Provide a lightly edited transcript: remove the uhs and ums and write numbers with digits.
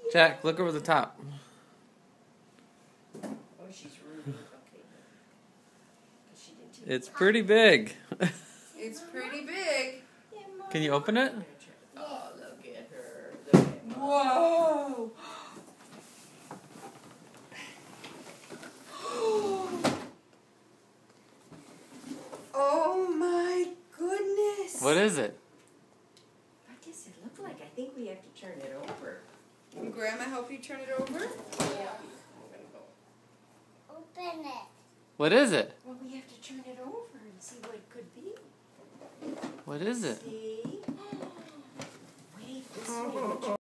Jack, look over the top. Oh, she's rude. Okay. She didn't take It's pretty big. It's pretty big. Can you open it? Oh, look at her. Look at her. Whoa. Oh my goodness. What is it? What does it look like? I think we have to turn it over. Can Grandma help you turn it over? Yeah. Open it. What is it? Well, we have to turn it over and see what it could be. What is it? See? Wait, this way.